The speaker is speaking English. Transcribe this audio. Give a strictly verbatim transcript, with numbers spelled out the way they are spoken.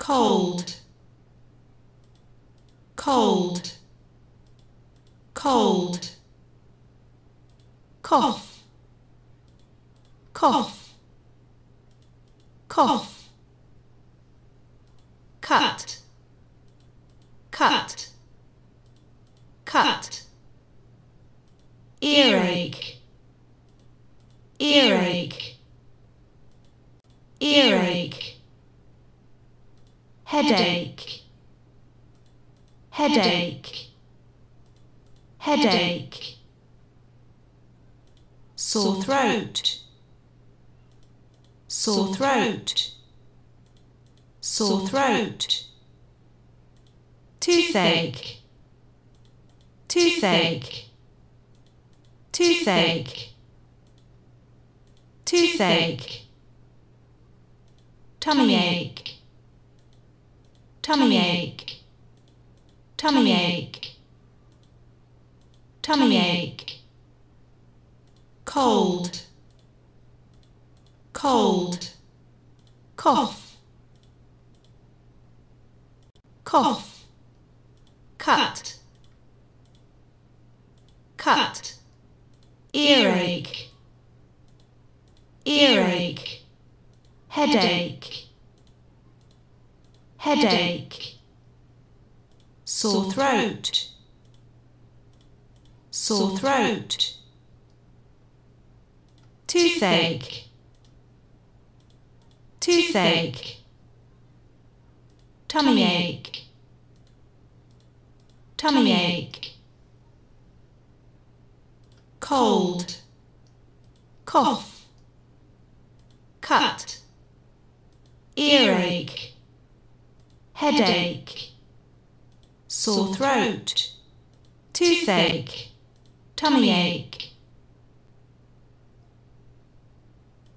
cold, cold, cold, cough, cough, cough, cut, cut, cut, earache, earache, earache, headache, headache, headache, sore throat, sore throat, sore throat, toothache, toothache, toothache, toothache, tummy ache, tummy ache, tummy ache, tummy ache, cold, cold, cough, cough, cut, cut, earache, earache, headache, headache, sore throat, sore throat, toothache, toothache, tummy ache, tummy ache, cold, cough, cut, earache, headache, sore throat, toothache, tummy ache,